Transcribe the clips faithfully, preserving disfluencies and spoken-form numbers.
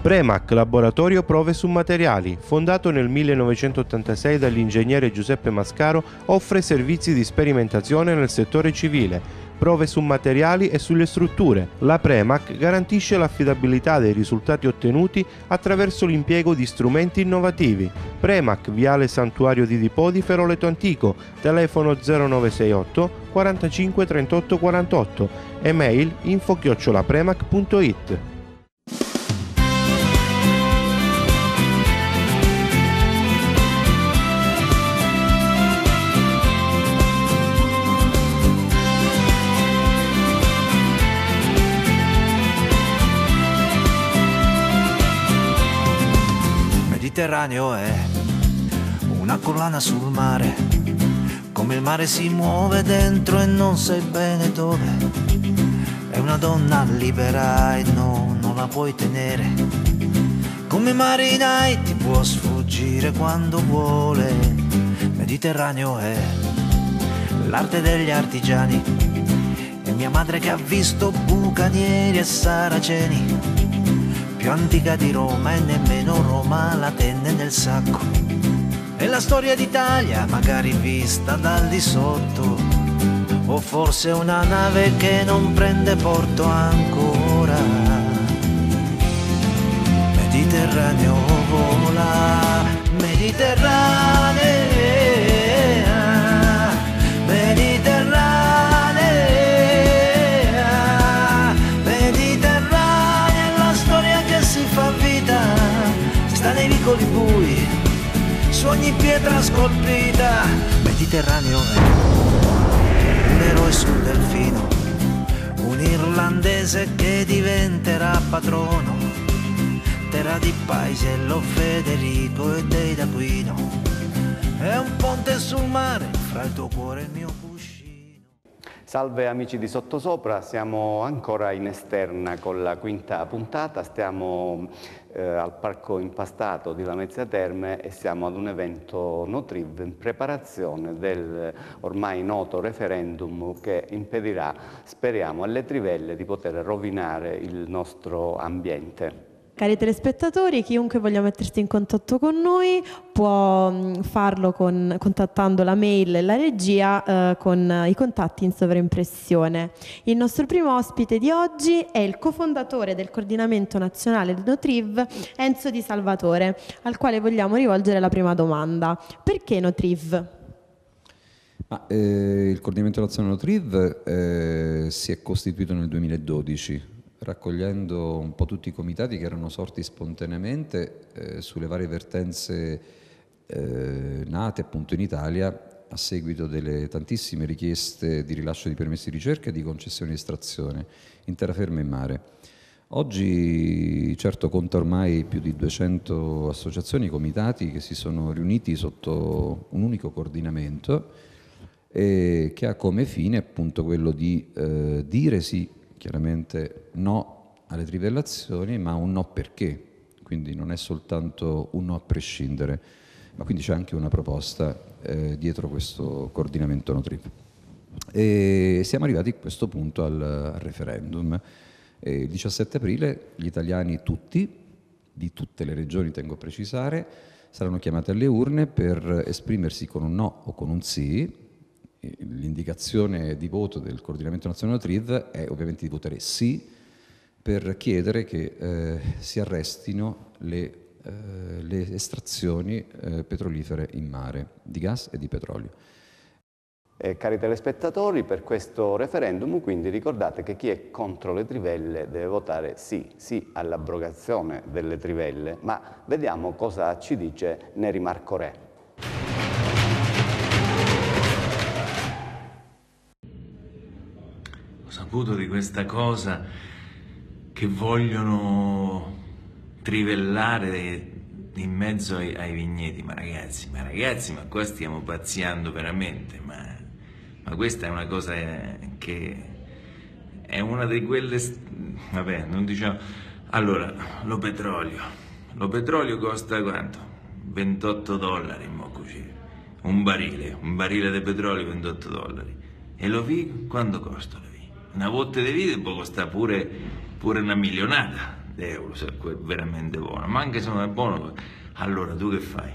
Premac, laboratorio prove su materiali, fondato nel millenovecentottantasei dall'ingegnere Giuseppe Mascaro, offre servizi di sperimentazione nel settore civile, prove su materiali e sulle strutture. La Premac garantisce l'affidabilità dei risultati ottenuti attraverso l'impiego di strumenti innovativi. Premac, Viale Santuario di Dipò di Feroleto Antico, telefono zero nove sei otto quarantacinque trentotto quarantotto, email info chiocciola premac punto it. Mediterraneo è una collana sul mare, come il mare si muove dentro e non sai bene dove. È una donna libera e no, non la puoi tenere. Come marinai ti può sfuggire quando vuole. Mediterraneo è l'arte degli artigiani, è mia madre che ha visto bucanieri e saraceni. Più antica di Roma e nemmeno Roma la tenne nel sacco. È la storia d'Italia magari vista dal di sotto, o forse una nave che non prende porto ancora. Mediterraneo vola, Mediterranea, Mediterranea. Nei vicoli bui, su ogni pietra scolpita. Mediterraneo è un eroe sul delfino, un irlandese che diventerà patrono, terra di Paisiello, Federico e dei d'Aquino. È un ponte sul mare fra il tuo cuore e il mio cuscino. Salve amici di Sottosopra, siamo ancora in esterna con la quinta puntata, stiamo eh, al Parco Impastato di Lamezia Terme e siamo ad un evento Notriv in preparazione del ormai noto referendum che impedirà, speriamo, alle trivelle di poter rovinare il nostro ambiente. Cari telespettatori, chiunque voglia mettersi in contatto con noi può farlo con, contattando la mail e la regia eh, con i contatti in sovraimpressione. Il nostro primo ospite di oggi è il cofondatore del coordinamento nazionale di Notriv, Enzo Di Salvatore, al quale vogliamo rivolgere la prima domanda. Perché Notriv? Ma, eh, il coordinamento nazionale Notriv eh, si è costituito nel duemiladodici, raccogliendo un po' tutti i comitati che erano sorti spontaneamente eh, sulle varie vertenze eh, nate appunto in Italia a seguito delle tantissime richieste di rilascio di permessi di ricerca e di concessioni di estrazione in terraferma e in mare. Oggi certo conta ormai più di duecento associazioni e comitati che si sono riuniti sotto un unico coordinamento e che ha come fine appunto quello di eh, dire sì, chiaramente no alle trivellazioni, ma un no perché, quindi non è soltanto un no a prescindere, ma quindi c'è anche una proposta eh, dietro questo coordinamento Notriv. E siamo arrivati a questo punto al, al referendum. E il diciassette aprile gli italiani tutti, di tutte le regioni tengo a precisare, saranno chiamati alle urne per esprimersi con un no o con un sì. L'indicazione di voto del coordinamento nazionale Notriv è ovviamente di votare sì per chiedere che eh, si arrestino le, eh, le estrazioni eh, petrolifere in mare di gas e di petrolio. Eh, cari telespettatori, per questo referendum quindi ricordate che chi è contro le trivelle deve votare sì, sì all'abrogazione delle trivelle, ma vediamo cosa ci dice Neri Marco Re. Ho saputo di questa cosa che vogliono trivellare in mezzo ai, ai vigneti, ma ragazzi, ma ragazzi, ma qua stiamo pazziando veramente, ma, ma questa è una cosa che è una di quelle, vabbè, non diciamo, allora, lo petrolio, lo petrolio costa quanto? ventotto dollari, mo così, un barile, un barile di petrolio ventotto dollari, e lo figo, quanto costa lo figo? Una botte di vino può costare pure, pure una milionata, euro, se è veramente buono, ma anche se non è buono, allora tu che fai?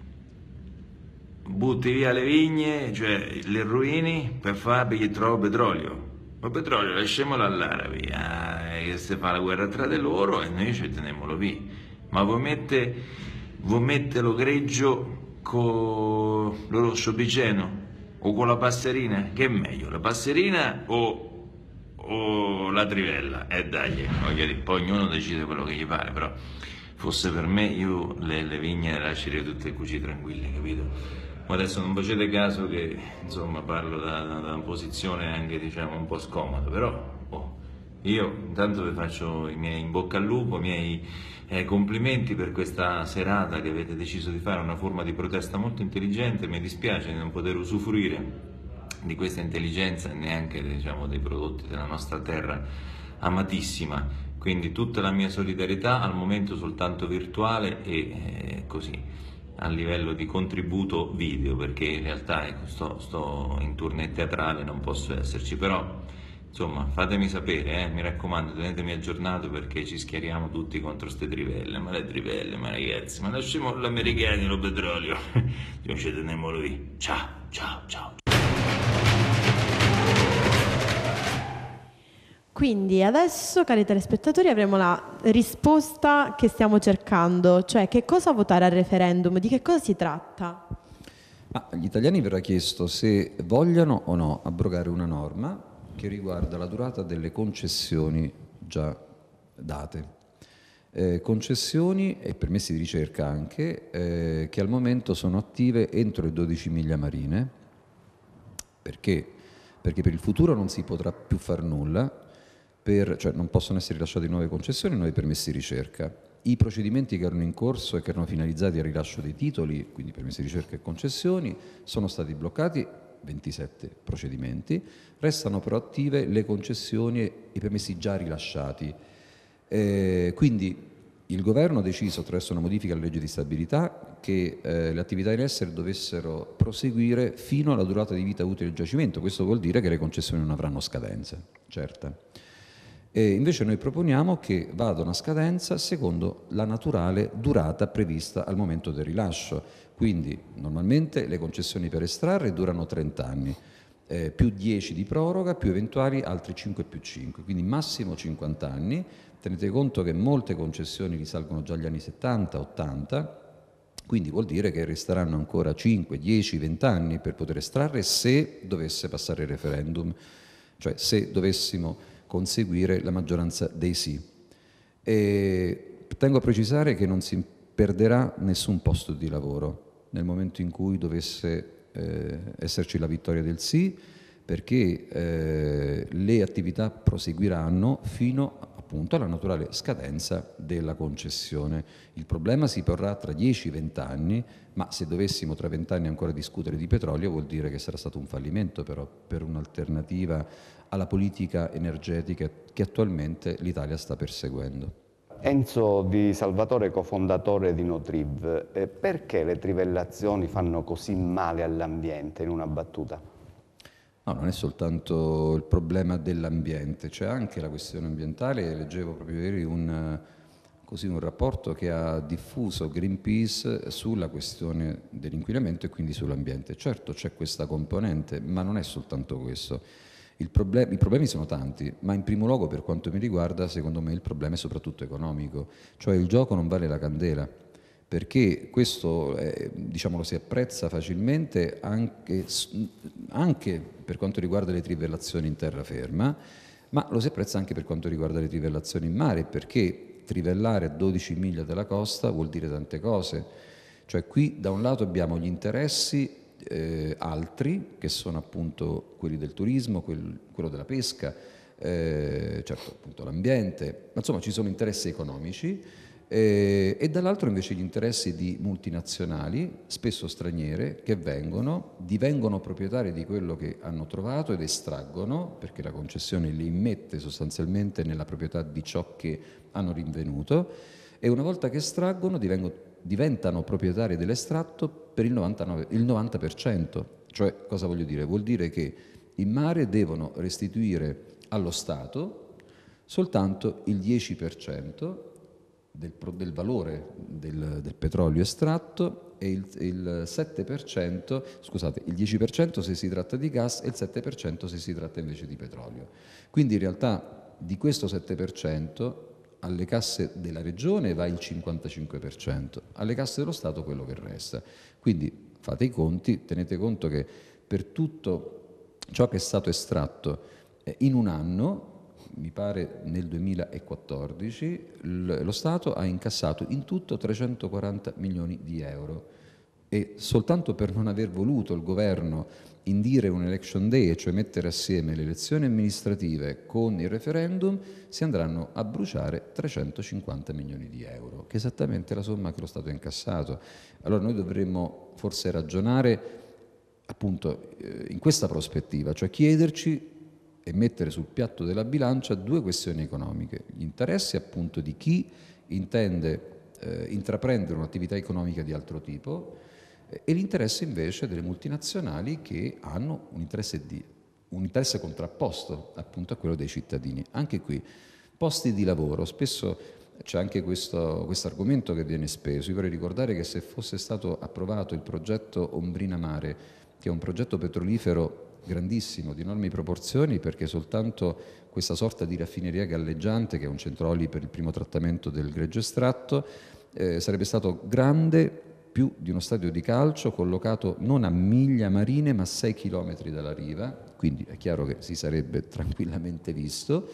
Butti via le vigne, cioè le ruini, per fare perché trovo petrolio. Ma petrolio lasciamolo all'Arabi, eh, che se fa la guerra tra di loro e noi ci teniamolo via. Ma vuoi mettere, vuoi mettere lo greggio con lo rosso piceno o con la passerina? Che è meglio, la passerina o, o la trivella? E eh dai, voglio dire, poi ognuno decide quello che gli pare, però fosse per me io le, le vigne le lascerei tutte così tranquille, capito? Ma adesso non facete caso che, insomma, parlo da, da, da una posizione anche, diciamo, un po' scomoda, però oh, io intanto vi faccio i miei in bocca al lupo, i miei eh, complimenti per questa serata che avete deciso di fare, una forma di protesta molto intelligente. Mi dispiace di non poter usufruire di questa intelligenza e neanche, diciamo, dei prodotti della nostra terra amatissima, quindi tutta la mia solidarietà, al momento soltanto virtuale e eh, così. A livello di contributo video, perché in realtà ecco, sto, sto in tournée teatrale, non posso esserci, però insomma fatemi sapere, eh, mi raccomando, tenetemi aggiornato perché ci schieriamo tutti contro ste trivelle, ma le trivelle, ma ragazzi, ma lasciamo gli americani lo petrolio, noi ci teniamo lui, ciao, ciao, ciao. Quindi adesso, cari telespettatori, avremo la risposta che stiamo cercando, cioè che cosa votare al referendum, di che cosa si tratta? Ah, agli italiani verrà chiesto se vogliano o no abrogare una norma che riguarda la durata delle concessioni già date. Eh, concessioni e permessi di ricerca anche, eh, che al momento sono attive entro le dodici miglia marine. Perché? Perché per il futuro non si potrà più far nulla. Per, cioè non possono essere rilasciate nuove concessioni, nuovi permessi di ricerca. I procedimenti che erano in corso e che erano finalizzati al rilascio dei titoli, quindi permessi di ricerca e concessioni, sono stati bloccati, ventisette procedimenti, restano però attive le concessioni e i permessi già rilasciati. Eh, quindi il governo ha deciso, attraverso una modifica alla legge di stabilità, che eh, le attività in essere dovessero proseguire fino alla durata di vita utile del giacimento. Questo vuol dire che le concessioni non avranno scadenza, certa. E invece noi proponiamo che vadano a scadenza secondo la naturale durata prevista al momento del rilascio. Quindi normalmente le concessioni per estrarre durano trenta anni, eh, più dieci di proroga, più eventuali altri cinque più cinque, quindi massimo cinquanta anni. Tenete conto che molte concessioni risalgono già agli anni settanta ottanta, quindi vuol dire che resteranno ancora cinque, dieci, venti anni per poter estrarre se dovesse passare il referendum, cioè se dovessimo conseguire la maggioranza dei sì. E tengo a precisare che non si perderà nessun posto di lavoro nel momento in cui dovesse eh, esserci la vittoria del sì, perché eh, le attività proseguiranno fino appunto alla naturale scadenza della concessione. Il problema si porrà tra dieci venti anni, ma se dovessimo tra venti anni ancora discutere di petrolio vuol dire che sarà stato un fallimento però per un'alternativa alla politica energetica che attualmente l'Italia sta perseguendo. Enzo Di Salvatore, cofondatore di Notriv, eh, perché le trivellazioni fanno così male all'ambiente, in una battuta? No, non è soltanto il problema dell'ambiente, c'è anche la questione ambientale. Leggevo proprio ieri un, così, un rapporto che ha diffuso Greenpeace sulla questione dell'inquinamento e quindi sull'ambiente. Certo c'è questa componente, ma non è soltanto questo. Il problem- I problemi sono tanti, ma in primo luogo, per quanto mi riguarda, secondo me il problema è soprattutto economico, cioè il gioco non vale la candela, perché questo eh, diciamo, lo si apprezza facilmente anche, anche per quanto riguarda le trivellazioni in terraferma, ma lo si apprezza anche per quanto riguarda le trivellazioni in mare, perché trivellare a dodici miglia dalla costa vuol dire tante cose. Cioè qui da un lato abbiamo gli interessi Eh, altri, che sono appunto quelli del turismo, quel, quello della pesca, eh, certo appunto l'ambiente, ma insomma ci sono interessi economici eh, e dall'altro invece gli interessi di multinazionali, spesso straniere, che vengono, divengono proprietari di quello che hanno trovato ed estraggono, perché la concessione li immette sostanzialmente nella proprietà di ciò che hanno rinvenuto, e una volta che estraggono divengono diventano proprietari dell'estratto per il novantanove, il novanta per cento. Cioè, cosa voglio dire? Vuol dire che in mare devono restituire allo Stato soltanto il dieci per cento del, del valore del, del petrolio estratto e il, il sette per cento, scusate, il dieci per cento se si tratta di gas e il sette per cento se si tratta invece di petrolio. Quindi in realtà di questo sette per cento alle casse della regione va il cinquantacinque per cento, alle casse dello Stato quello che resta. Quindi fate i conti, tenete conto che per tutto ciò che è stato estratto eh, in un anno, mi pare nel duemilaquattordici, lo Stato ha incassato in tutto trecentoquaranta milioni di euro e soltanto per non aver voluto il governo indire un election day, cioè mettere assieme le elezioni amministrative con il referendum, si andranno a bruciare trecentocinquanta milioni di euro, che è esattamente la somma che lo Stato ha incassato. Allora noi dovremmo forse ragionare appunto in questa prospettiva, cioè chiederci e mettere sul piatto della bilancia due questioni economiche: gli interessi appunto di chi intende eh, intraprendere un'attività economica di altro tipo eh, e l'interesse invece delle multinazionali che hanno un interesse, di, un interesse contrapposto appunto a quello dei cittadini. Anche qui, posti di lavoro, spesso c'è anche questo argomento che viene speso. Io vorrei ricordare che se fosse stato approvato il progetto Ombrina Mare, che è un progetto petrolifero grandissimo, di enormi proporzioni, perché soltanto questa sorta di raffineria galleggiante, che è un centro oli per il primo trattamento del greggio estratto, eh, sarebbe stato grande più di uno stadio di calcio, collocato non a miglia marine ma a sei chilometri dalla riva, quindi è chiaro che si sarebbe tranquillamente visto,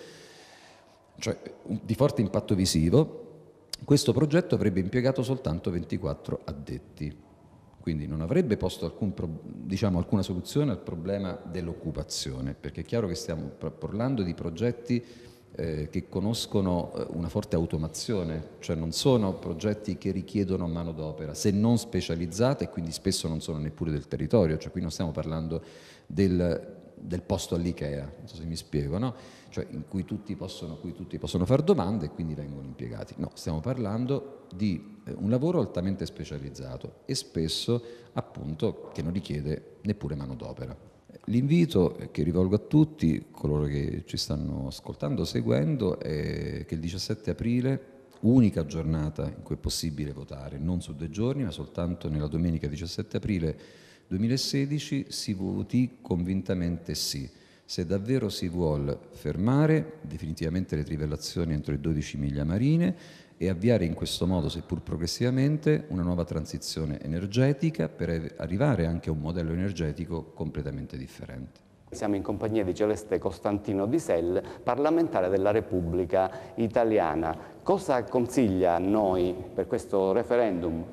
cioè di forte impatto visivo. Questo progetto avrebbe impiegato soltanto ventiquattro addetti. Quindi non avrebbe posto alcun, diciamo, alcuna soluzione al problema dell'occupazione, perché è chiaro che stiamo parlando di progetti eh, che conoscono una forte automazione, cioè non sono progetti che richiedono manodopera, se non specializzata, e quindi spesso non sono neppure del territorio, cioè qui non stiamo parlando del, del posto all'Ikea, non so se mi spiego, no? Cioè in cui tutti possono, cui tutti possono fare domande e quindi vengono impiegati. No, stiamo parlando di un lavoro altamente specializzato e spesso appunto che non richiede neppure manodopera. L'invito che rivolgo a tutti coloro che ci stanno ascoltando, seguendo, è che il diciassette aprile, unica giornata in cui è possibile votare, non su due giorni ma soltanto nella domenica diciassette aprile duemilasedici, si voti convintamente sì. Se davvero si vuol fermare definitivamente le trivellazioni entro le dodici miglia marine e avviare in questo modo, seppur progressivamente, una nuova transizione energetica per arrivare anche a un modello energetico completamente differente. Siamo in compagnia di Celeste Costantino Di Sel, parlamentare della Repubblica Italiana. Cosa consiglia a noi per questo referendum?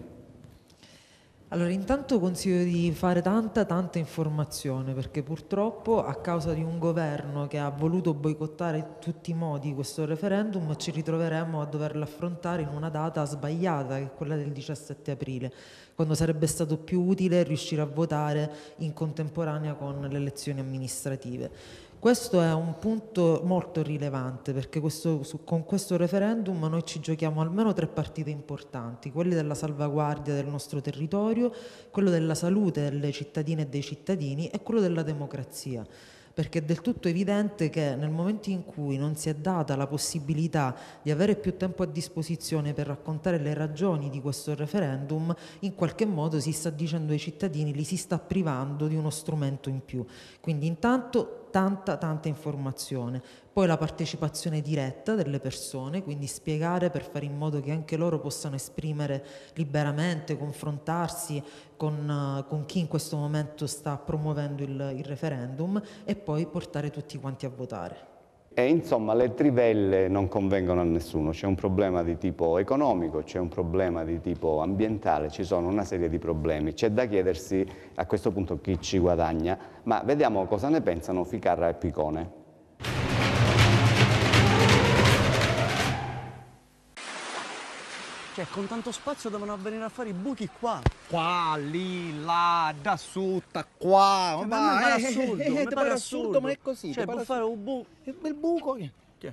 Allora, intanto consiglio di fare tanta, tanta informazione, perché purtroppo a causa di un governo che ha voluto boicottare in tutti i modi questo referendum ci ritroveremo a doverlo affrontare in una data sbagliata, che è quella del diciassette aprile, quando sarebbe stato più utile riuscire a votare in contemporanea con le elezioni amministrative. Questo è un punto molto rilevante, perché questo, su, con questo referendum noi ci giochiamo almeno tre partite importanti: quelli della salvaguardia del nostro territorio, quello della salute delle cittadine e dei cittadini e quello della democrazia. Perché è del tutto evidente che nel momento in cui non si è data la possibilità di avere più tempo a disposizione per raccontare le ragioni di questo referendum, in qualche modo si sta dicendo ai cittadini, li si sta privando di uno strumento in più. Quindi intanto tanta tanta informazione, poi la partecipazione diretta delle persone, quindi spiegare per fare in modo che anche loro possano esprimere liberamente, confrontarsi con, con chi in questo momento sta promuovendo il, il referendum, e poi portare tutti quanti a votare. E insomma le trivelle non convengono a nessuno, c'è un problema di tipo economico, c'è un problema di tipo ambientale, ci sono una serie di problemi. C'è da chiedersi a questo punto chi ci guadagna, ma vediamo cosa ne pensano Ficarra e Picone. Cioè, con tanto spazio devono venire a fare i buchi qua. Qua, lì, là, da sotto, qua. Cioè, ma ma è eh, assurdo, eh, mi eh, pare assurdo, assurdo. ma è così. Cioè, può fare un buco. Il buco che? Che?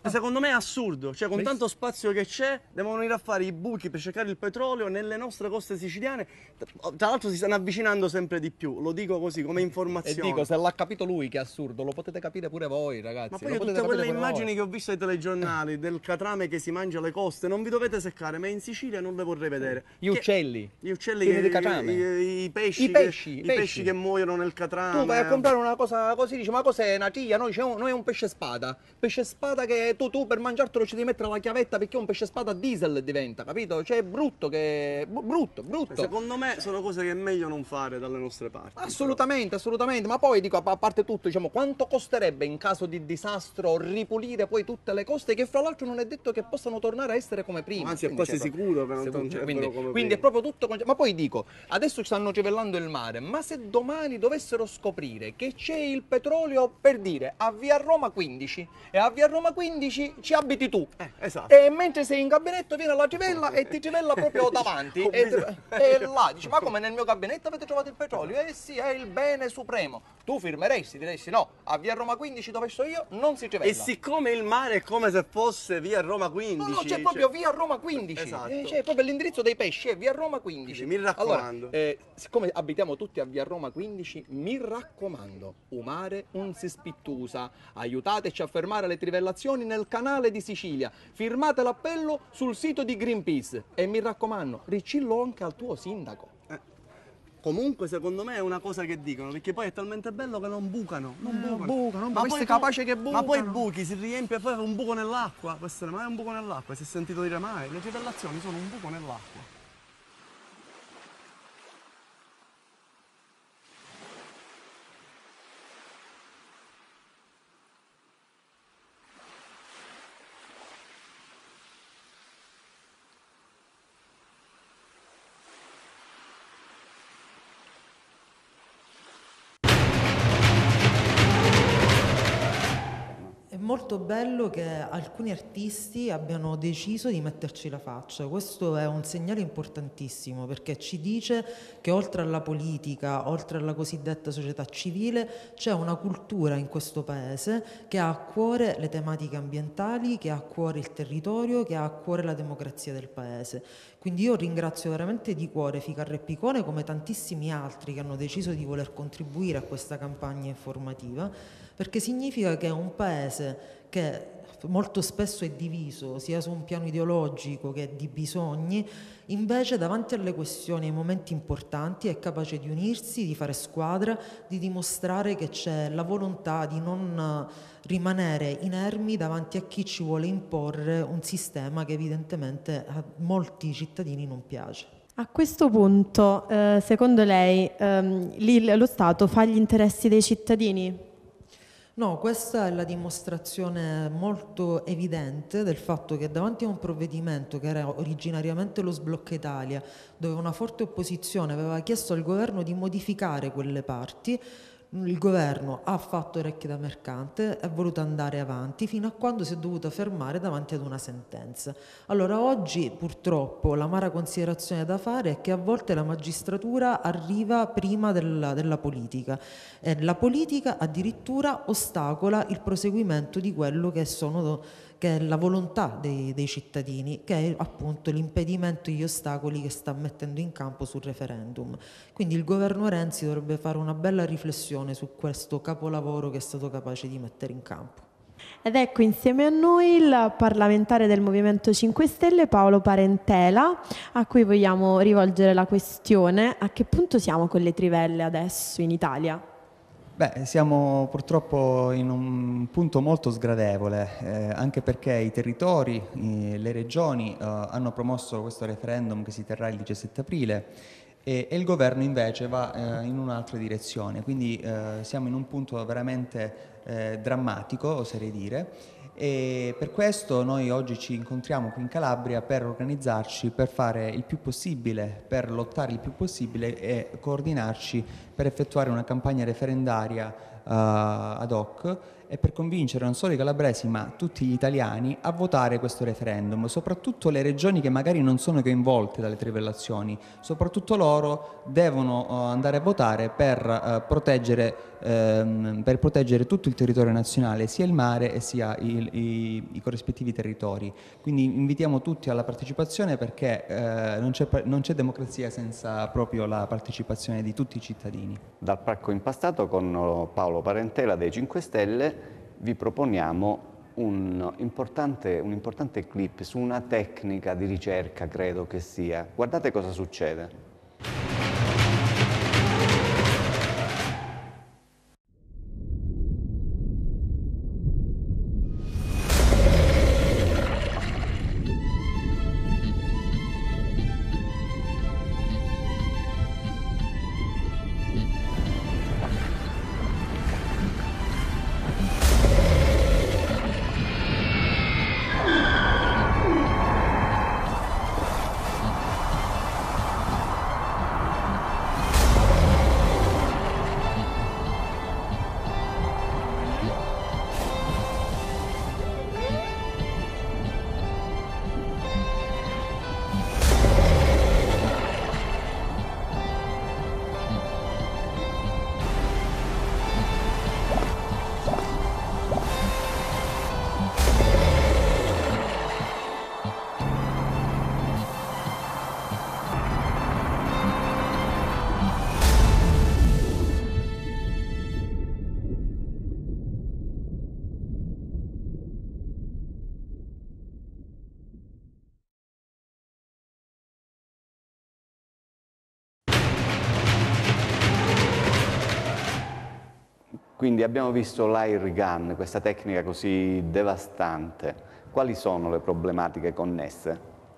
Secondo me è assurdo, cioè con tanto spazio che c'è devono venire a fare i buchi per cercare il petrolio nelle nostre coste siciliane. Tra l'altro si stanno avvicinando sempre di più, lo dico così come informazione. E dico, se l'ha capito lui che è assurdo, lo potete capire pure voi, ragazzi. Ma poi lo io potete tutte quelle capire pure immagini voi. che ho visto ai telegiornali del catrame che si mangia le coste non vi dovete seccare, ma in Sicilia non le vorrei vedere. Gli Che- uccelli. Gli uccelli pieni che, di catrame. i, i pesci, I pesci, che, i i pesci. pesci che muoiono nel catrame. Tu vai a comprare una cosa così, dici, ma cos'è una tiglia? Noi, c'è un, noi è un pesce spada. Pesce spada che tu, tu per mangiartelo ci devi mettere la chiavetta perché un pesce spada diesel diventa, capito? Cioè è brutto che... brutto, brutto. Secondo me sono cose che è meglio non fare dalle nostre parti. Assolutamente, assolutamente, ma poi dico, a parte tutto, diciamo, quanto costerebbe in caso di disastro ripulire poi tutte le coste che fra l'altro non è detto che possano tornare a essere come prima. Anzi, è Quindi, quasi cioè, sicuro che non sicuro, tornerebbero quindi, come quindi prima. è proprio tutto conge- ma poi dico, adesso ci stanno civellando il mare, ma se domani dovessero scoprire che c'è il petrolio, per dire, a via Roma quindici e a via Roma quindici ci abiti tu. Eh, esatto. E mentre sei in gabinetto viene la civella e ti civella proprio davanti Ho e, bisogno- e là dici, ma come nel mio gabinetto avete trovato il petrolio? Eh sì, è il bene supremo. Tu firmeresti, diresti no, a via Roma quindici dove sto io non si civella. E siccome il mare è come se fosse via Roma quindici. No, no, c'è cioè- proprio via Roma quindici. Esatto. Eh, c'è proprio l'indirizzo dei pesci, è via Roma quindici. Mi raccomando. Allora, eh, siccome abitiamo tutti a via Roma quindici, mi raccomando, umare un si spittusa. Aiutateci a fermare le trivellazioni nel canale di Sicilia. Firmate l'appello sul sito di Greenpeace. E mi raccomando, ricillo anche al tuo sindaco. Comunque secondo me è una cosa che dicono, perché poi è talmente bello che non bucano, non Eh, bucano. bucano, ma questo poi è capace che Ma poi bucano. buchi, si riempie e poi un buco nell'acqua. Può essere mai un buco nell'acqua, si è sentito dire mai? Le trivellazioni sono un buco nell'acqua. È molto bello che alcuni artisti abbiano deciso di metterci la faccia. Questo è un segnale importantissimo perché ci dice che oltre alla politica, oltre alla cosiddetta società civile, c'è una cultura in questo paese che ha a cuore le tematiche ambientali, che ha a cuore il territorio, che ha a cuore la democrazia del paese. Quindi io ringrazio veramente di cuore Ficarra e Picone come tantissimi altri che hanno deciso di voler contribuire a questa campagna informativa, perché significa che un paese che molto spesso è diviso sia su un piano ideologico che di bisogni, invece davanti alle questioni e ai momenti importanti è capace di unirsi, di fare squadra, di dimostrare che c'è la volontà di non rimanere inermi davanti a chi ci vuole imporre un sistema che evidentemente a molti cittadini non piace. A questo punto, eh, secondo lei, ehm, lì lo Stato fa gli interessi dei cittadini? No, questa è la dimostrazione molto evidente del fatto che davanti a un provvedimento che era originariamente lo sblocca Italia, dove una forte opposizione aveva chiesto al governo di modificare quelle parti, il governo ha fatto orecchie da mercante, è voluto andare avanti fino a quando si è dovuto fermare davanti ad una sentenza. Allora oggi purtroppo l'amara considerazione da fare è che a volte la magistratura arriva prima della, della politica e la politica addirittura ostacola il proseguimento di quello che sono che è la volontà dei, dei cittadini, che è appunto l'impedimento e gli ostacoli che sta mettendo in campo sul referendum. Quindi il governo Renzi dovrebbe fare una bella riflessione su questo capolavoro che è stato capace di mettere in campo. Ed ecco insieme a noi il parlamentare del Movimento cinque Stelle Paolo Parentela, a cui vogliamo rivolgere la questione: a che punto siamo con le trivelle adesso in Italia? Beh, siamo purtroppo in un punto molto sgradevole, eh, anche perché i territori, eh, le regioni eh, hanno promosso questo referendum che si terrà il diciassette aprile e, e il governo invece va eh, in un'altra direzione, quindi eh, siamo in un punto veramente eh, drammatico, oserei dire, e per questo noi oggi ci incontriamo qui in Calabria per organizzarci, per fare il più possibile, per lottare il più possibile e coordinarci per effettuare una campagna referendaria uh, ad hoc e per convincere non solo i calabresi ma tutti gli italiani a votare questo referendum, soprattutto le regioni che magari non sono coinvolte dalle trivellazioni, soprattutto loro devono uh, andare a votare per, uh, proteggere, um, per proteggere tutto il territorio nazionale, sia il mare e sia il, i, i corrispettivi territori. Quindi invitiamo tutti alla partecipazione perché uh, non c'è non c'è democrazia senza proprio la partecipazione di tutti i cittadini. Dal Parco Impastato con Paolo Parentela dei cinque Stelle vi proponiamo un importante, un importante clip su una tecnica di ricerca, credo che sia. Guardate cosa succede. Quindi abbiamo visto l'air gun, questa tecnica così devastante. Quali sono le problematiche connesse?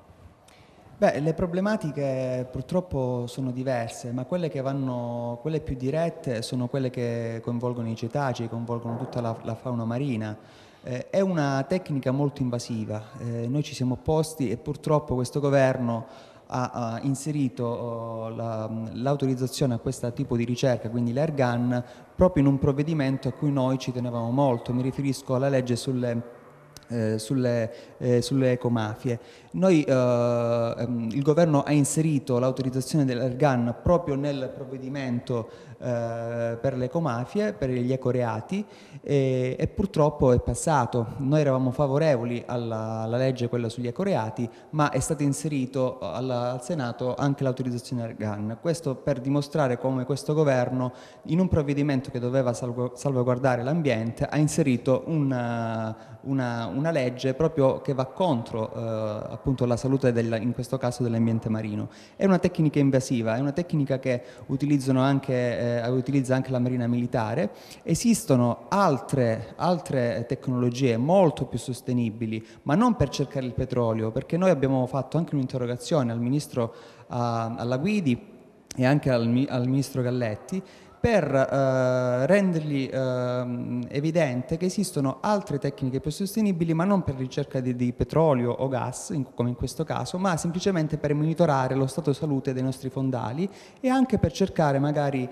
Beh, le problematiche purtroppo sono diverse, ma quelle che vanno, quelle più dirette sono quelle che coinvolgono i cetacei, coinvolgono tutta la, la fauna marina. Eh, è una tecnica molto invasiva, eh, noi ci siamo opposti e purtroppo questo governo ha, ha inserito oh, la, l'autorizzazione a questo tipo di ricerca, quindi l'air gun, proprio in un provvedimento a cui noi ci tenevamo molto. Mi riferisco alla legge sulle Eh, sulle, eh, sulle ecomafie. Noi, eh, ehm, il governo ha inserito l'autorizzazione dell'air gun proprio nel provvedimento eh, per le ecomafie, per gli ecoreati e, e purtroppo è passato. Noi eravamo favorevoli alla, alla legge, quella sugli ecoreati, ma è stato inserito alla, al Senato anche l'autorizzazione air gun. Questo per dimostrare come questo governo, in un provvedimento che doveva salvo, salvaguardare l'ambiente, ha inserito una, una una legge proprio che va contro eh, appunto la salute del, in questo caso dell'ambiente marino. È una tecnica invasiva, è una tecnica che utilizzano anche, eh, utilizza anche la Marina Militare. Esistono altre, altre tecnologie molto più sostenibili, ma non per cercare il petrolio, perché noi abbiamo fatto anche un'interrogazione al ministro uh, alla Guidi e anche al, al ministro Galletti per eh, rendergli eh, evidente che esistono altre tecniche più sostenibili, ma non per ricerca di, di petrolio o gas, in, come in questo caso, ma semplicemente per monitorare lo stato di salute dei nostri fondali e anche per cercare magari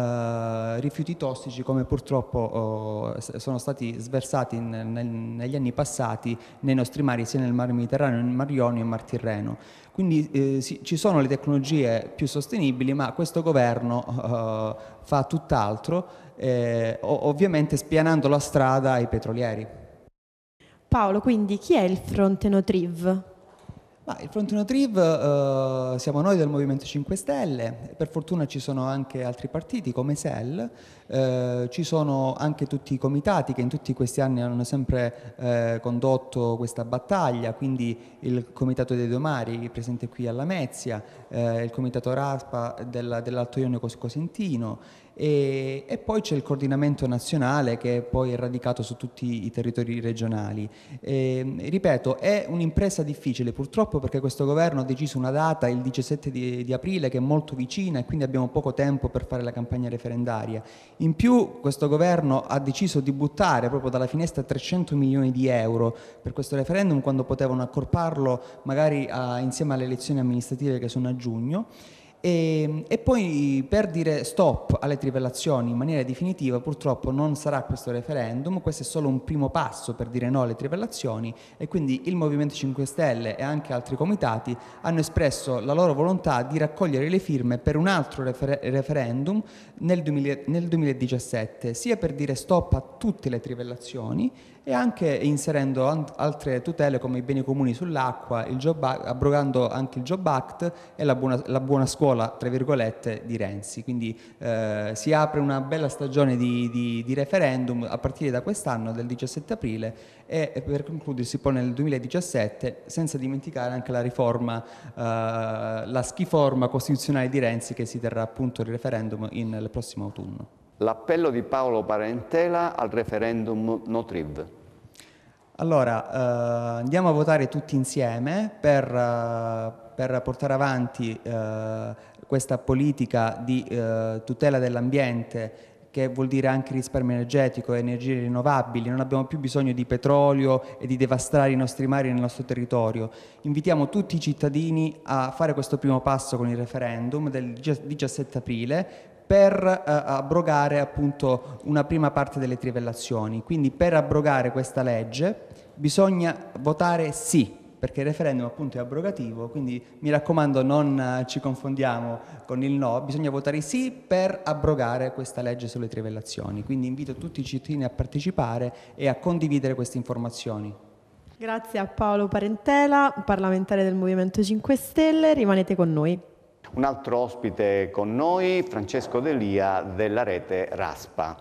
eh, rifiuti tossici come purtroppo eh, sono stati sversati in, nel, negli anni passati nei nostri mari, sia nel Mar Mediterraneo, nel Mar Ionio e nel Mar Tirreno. Quindi eh, sì, ci sono le tecnologie più sostenibili, ma questo governo eh, fa tutt'altro, eh, ovviamente spianando la strada ai petrolieri. Paolo, quindi chi è il Fronte No Triv? Ma il Fronte No Triv eh, siamo noi del Movimento cinque Stelle, per fortuna ci sono anche altri partiti come S E L, eh, ci sono anche tutti i comitati che in tutti questi anni hanno sempre eh, condotto questa battaglia, quindi il Comitato dei Due Mari presente qui a Lamezia, eh, il Comitato Raspa della, dell'Alto Ionio Cosentino e, e poi c'è il coordinamento nazionale che poi è radicato su tutti i territori regionali. E, ripeto, è un'impresa difficile purtroppo perché questo governo ha deciso una data, il diciassette di, di aprile, che è molto vicina e quindi abbiamo poco tempo per fare la campagna referendaria. In più questo governo ha deciso di buttare proprio dalla finestra trecento milioni di euro per questo referendum quando potevano accorparlo magari a, insieme alle elezioni amministrative che sono a giugno. E, e poi per dire stop alle trivellazioni in maniera definitiva purtroppo non sarà questo referendum, questo è solo un primo passo per dire no alle trivellazioni, e quindi il Movimento cinque Stelle e anche altri comitati hanno espresso la loro volontà di raccogliere le firme per un altro refer- referendum nel, duemila, nel duemiladiciassette, sia per dire stop a tutte le trivellazioni e anche inserendo an- altre tutele come i beni comuni sull'acqua, il Job Act, abrogando anche il Job Act e la buona, la buona scuola, tra virgolette, di Renzi. Quindi eh, si apre una bella stagione di, di, di referendum a partire da quest'anno, del diciassette aprile, e, e per concludersi poi nel duemiladiciassette, senza dimenticare anche la riforma, eh, la schiforma costituzionale di Renzi, che si terrà appunto il referendum in, il prossimo autunno. L'appello di Paolo Parentela al referendum no TRIV. Allora, eh, andiamo a votare tutti insieme per, eh, per portare avanti eh, questa politica di eh, tutela dell'ambiente, che vuol dire anche risparmio energetico e energie rinnovabili. Non abbiamo più bisogno di petrolio e di devastare i nostri mari nel nostro territorio. Invitiamo tutti i cittadini a fare questo primo passo con il referendum del diciassette aprile, per eh, abrogare appunto una prima parte delle trivellazioni. Quindi per abrogare questa legge bisogna votare sì, perché il referendum appunto è abrogativo, quindi mi raccomando non eh, ci confondiamo con il no, bisogna votare sì per abrogare questa legge sulle trivellazioni. Quindi invito tutti i cittadini a partecipare e a condividere queste informazioni. Grazie a Paolo Parentela, parlamentare del Movimento cinque Stelle, rimanete con noi. Un altro ospite con noi, Francesco Delia della rete RASPA.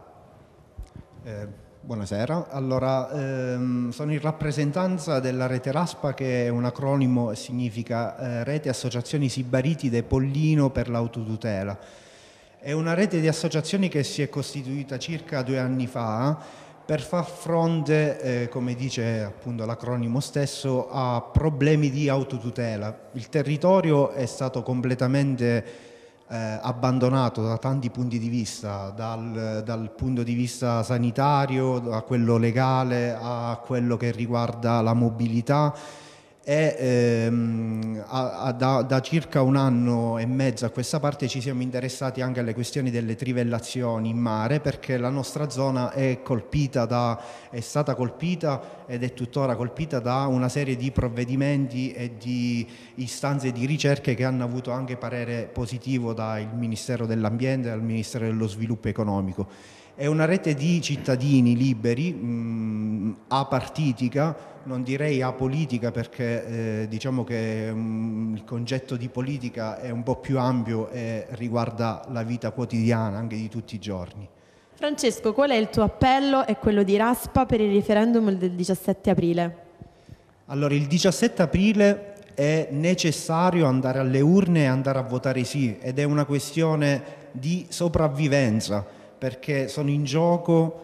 Eh, buonasera, allora ehm, sono in rappresentanza della rete RASPA, che è un acronimo e significa eh, Rete Associazioni Sibaritide Pollino per l'Autotutela. È una rete di associazioni che si è costituita circa due anni fa per far fronte, eh, come dice appunto l'acronimo stesso, a problemi di autotutela. Il territorio è stato completamente eh, abbandonato da tanti punti di vista, dal, dal punto di vista sanitario, a quello legale, a quello che riguarda la mobilità. E ehm, a, a, da, da circa un anno e mezzo a questa parte ci siamo interessati anche alle questioni delle trivellazioni in mare, perché la nostra zona è colpita da, è stata colpita ed è tuttora colpita da una serie di provvedimenti e di istanze di ricerche che hanno avuto anche parere positivo dal Ministero dell'Ambiente e dal Ministero dello Sviluppo Economico. È una rete di cittadini liberi, mh, apartitica, non direi apolitica, perché eh, diciamo che mh, il concetto di politica è un po' più ampio e riguarda la vita quotidiana anche di tutti i giorni. Francesco, qual è il tuo appello e quello di RASPA per il referendum del diciassette aprile? Allora, il diciassette aprile è necessario andare alle urne e andare a votare sì, ed è una questione di sopravvivenza, perché sono in gioco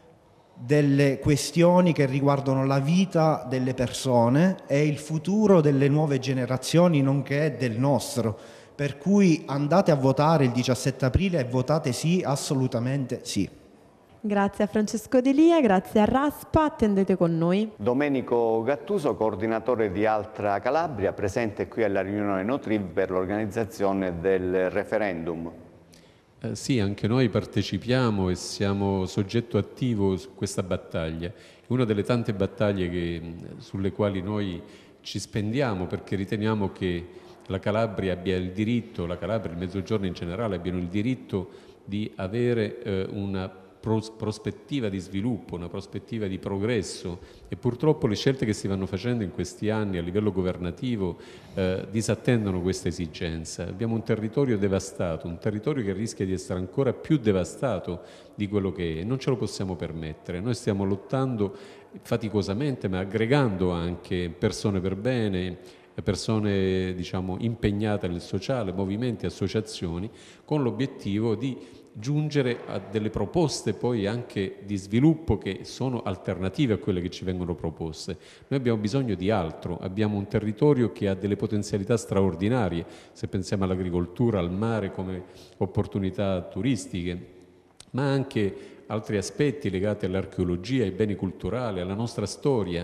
delle questioni che riguardano la vita delle persone e il futuro delle nuove generazioni, nonché del nostro. Per cui andate a votare il diciassette aprile e votate sì, assolutamente sì. Grazie a Francesco Delia, grazie a RASPA, attendete con noi. Domenico Gattuso, coordinatore di Altra Calabria, presente qui alla riunione No TRIV per l'organizzazione del referendum. Eh, sì, anche noi partecipiamo e siamo soggetto attivo su questa battaglia. È una delle tante battaglie che, sulle quali noi ci spendiamo, perché riteniamo che la Calabria abbia il diritto, la Calabria e il Mezzogiorno in generale abbiano il diritto di avere eh, una prospettiva di sviluppo, una prospettiva di progresso, e purtroppo le scelte che si vanno facendo in questi anni a livello governativo eh, disattendono questa esigenza. Abbiamo un territorio devastato, un territorio che rischia di essere ancora più devastato di quello che è, e non ce lo possiamo permettere. Noi stiamo lottando faticosamente, ma aggregando anche persone per bene, persone diciamo impegnate nel sociale, movimenti, associazioni, con l'obiettivo di giungere a delle proposte poi anche di sviluppo che sono alternative a quelle che ci vengono proposte. Noi abbiamo bisogno di altro, abbiamo un territorio che ha delle potenzialità straordinarie, se pensiamo all'agricoltura, al mare come opportunità turistiche, ma anche altri aspetti legati all'archeologia, ai beni culturali, alla nostra storia,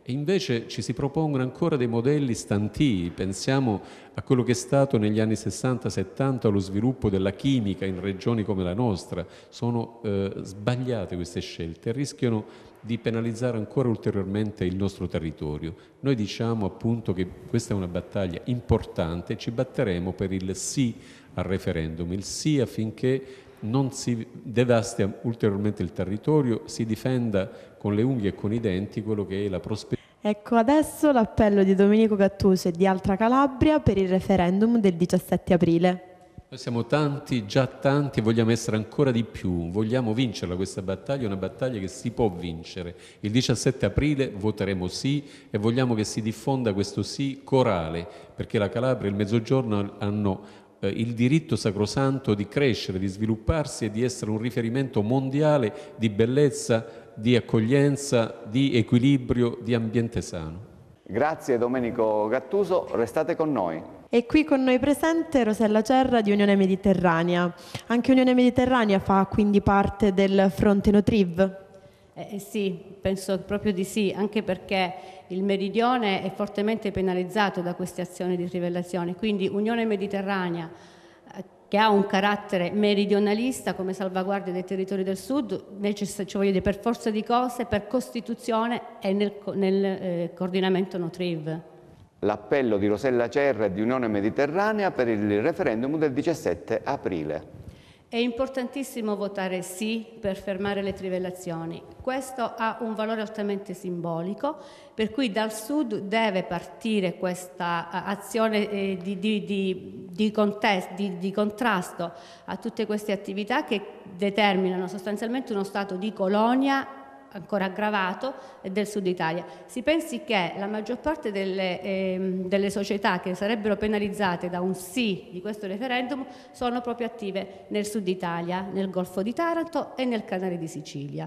E invece ci si propongono ancora dei modelli stantii. Pensiamo a quello che è stato negli anni sessanta settanta lo sviluppo della chimica in regioni come la nostra. Sono eh, sbagliate queste scelte, rischiano di penalizzare ancora ulteriormente il nostro territorio. Noi diciamo appunto che questa è una battaglia importante e ci batteremo per il sì al referendum, il sì affinché non si devasti ulteriormente il territorio, si difenda con le unghie e con i denti quello che è la prospettiva. Ecco adesso l'appello di Domenico Gattuso e di Altra Calabria per il referendum del diciassette aprile. Noi siamo tanti, già tanti, e vogliamo essere ancora di più, vogliamo vincerla questa battaglia, è una battaglia che si può vincere. Il diciassette aprile voteremo sì e vogliamo che si diffonda questo sì corale, perché la Calabria e il Mezzogiorno hanno eh, il diritto sacrosanto di crescere, di svilupparsi e di essere un riferimento mondiale di bellezza, di accoglienza, di equilibrio, di ambiente sano. Grazie Domenico Gattuso, restate con noi. E qui con noi presente Rosella Cerra di Unione Mediterranea. Anche Unione Mediterranea fa quindi parte del fronte No T R I V? Eh, sì, penso proprio di sì, anche perché il meridione è fortemente penalizzato da queste azioni di trivellazione, quindi Unione Mediterranea, eh, che ha un carattere meridionalista come salvaguardia dei territori del sud, necess- cioè voglio dire, per forza di cose, per Costituzione e nel, nel eh, coordinamento No T R I V. L'appello di Rosella Cerra e di Unione Mediterranea per il referendum del diciassette aprile. È importantissimo votare sì per fermare le trivellazioni. Questo ha un valore altamente simbolico, per cui dal sud deve partire questa azione eh, di, di, di, di, contest, di, di contrasto a tutte queste attività che determinano sostanzialmente uno stato di colonia ancora aggravato del sud Italia. Si pensi che la maggior parte delle, eh, delle società che sarebbero penalizzate da un sì di questo referendum sono proprio attive nel sud Italia, nel Golfo di Taranto e nel Canale di Sicilia.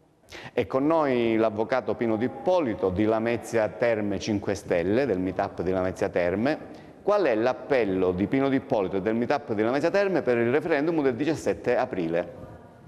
E con noi l'avvocato Pino D'Ippolito di Lamezia Terme cinque Stelle, del meetup di Lamezia Terme. Qual è l'appello di Pino D'Ippolito e del meetup di Lamezia Terme per il referendum del diciassette aprile?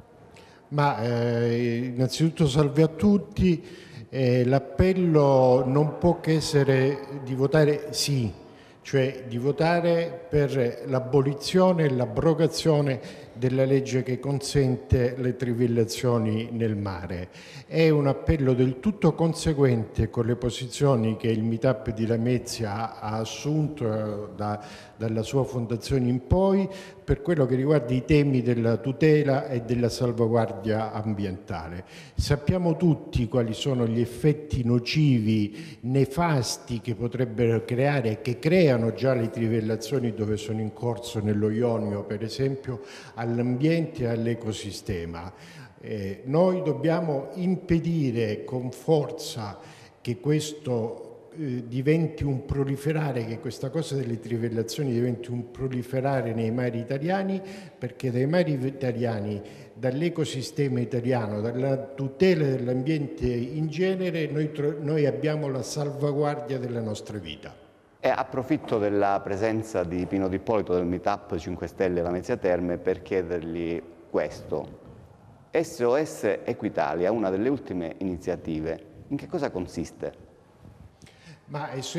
Ma eh, innanzitutto salve a tutti, eh, l'appello non può che essere di votare sì, cioè di votare per l'abolizione e l'abrogazione della legge che consente le trivellazioni nel mare. È un appello del tutto conseguente con le posizioni che il meetup di Lamezia ha assunto da, dalla sua fondazione in poi per quello che riguarda i temi della tutela e della salvaguardia ambientale. Sappiamo tutti quali sono gli effetti nocivi, nefasti che potrebbero creare e che creano già le trivellazioni dove sono in corso nello Ionio, per esempio, all'ambiente e all'ecosistema. Eh, noi dobbiamo impedire con forza che questo eh, diventi un proliferare, che questa cosa delle trivellazioni diventi un proliferare nei mari italiani, perché dai mari italiani, dall'ecosistema italiano, dalla tutela dell'ambiente in genere, noi, noi abbiamo la salvaguardia della nostra vita. E approfitto della presenza di Pino D'Ippolito del meetup cinque Stelle Lamezia Terme per chiedergli questo. S O S Equitalia, una delle ultime iniziative, in che cosa consiste? Ma S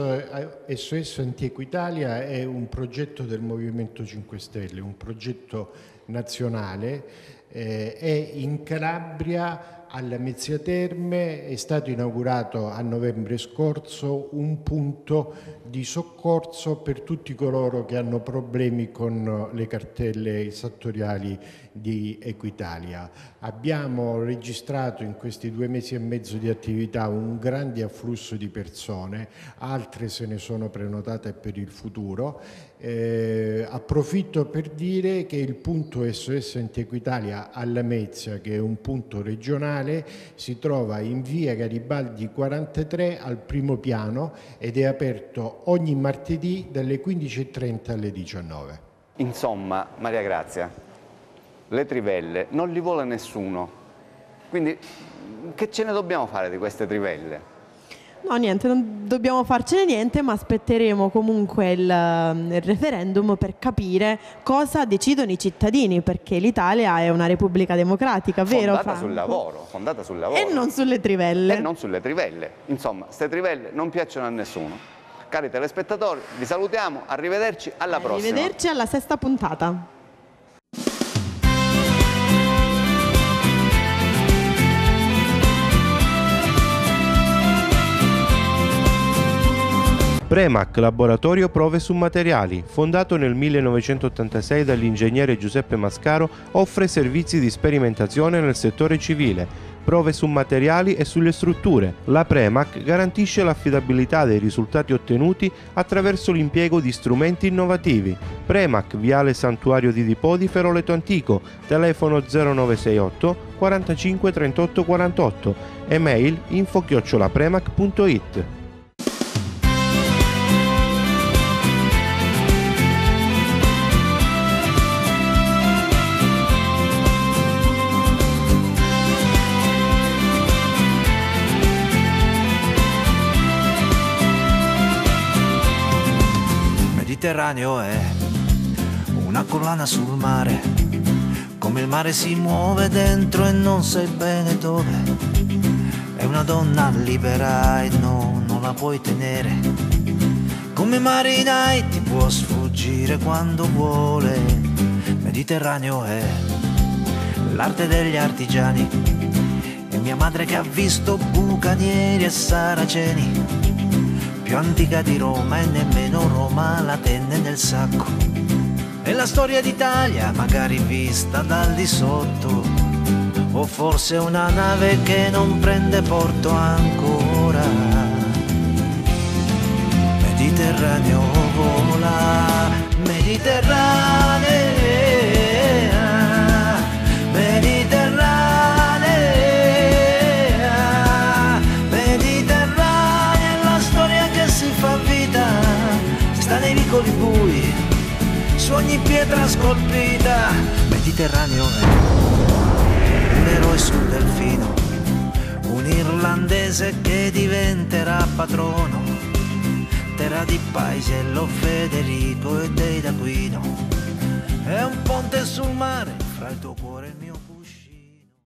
O S Antiequitalia è un progetto del Movimento cinque Stelle, un progetto nazionale, eh, è in Calabria. Alla Lamezia Terme è stato inaugurato a novembre scorso un punto di soccorso per tutti coloro che hanno problemi con le cartelle esattoriali di Equitalia. Abbiamo registrato in questi due mesi e mezzo di attività un grande afflusso di persone, altre se ne sono prenotate per il futuro. Eh, approfitto per dire che il punto S O S Antiequitalia a Lamezia, che è un punto regionale, si trova in via Garibaldi quarantatré al primo piano ed è aperto ogni martedì dalle quindici e trenta alle diciannove. Insomma, Maria Grazia, le trivelle non li vuole nessuno, quindi che ce ne dobbiamo fare di queste trivelle? No, niente, non dobbiamo farcene niente, ma aspetteremo comunque il, il referendum per capire cosa decidono i cittadini, perché l'Italia è una repubblica democratica, vero? Fondata Franco? sul lavoro, fondata sul lavoro. E non sulle trivelle. E non sulle trivelle. Insomma, queste trivelle non piacciono a nessuno. Cari telespettatori, vi salutiamo, arrivederci alla prossima. Arrivederci alla sesta puntata. Premac, laboratorio prove su materiali, fondato nel millenovecentottantasei dall'ingegnere Giuseppe Mascaro, offre servizi di sperimentazione nel settore civile, prove su materiali e sulle strutture. La Premac garantisce l'affidabilità dei risultati ottenuti attraverso l'impiego di strumenti innovativi. Premac, Viale Santuario di Dipodifero, Leto Antico, telefono zero nove sei otto quarantacinque trentotto quarantotto, email info chiocciola premac punto it. Mediterraneo è una collana sul mare, come il mare si muove dentro e non sai bene dove. È una donna libera e no, non la puoi tenere. Come marinai ti può sfuggire quando vuole. Mediterraneo è l'arte degli artigiani, e mia madre che ha visto bucanieri e saraceni. Più antica di Roma e nemmeno Roma la tenne nel sacco. È la storia d'Italia magari vista dal di sotto, o forse una nave che non prende porto ancora. Mediterraneo vola, Mediterranea, Mediterranea. Sta nei vicoli bui, su ogni pietra scolpita. Mediterraneo è un eroe sul delfino, un irlandese che diventerà patrono. Terra di Paisiello, Federico e dei d'Aquino. È un ponte sul mare fra il tuo cuore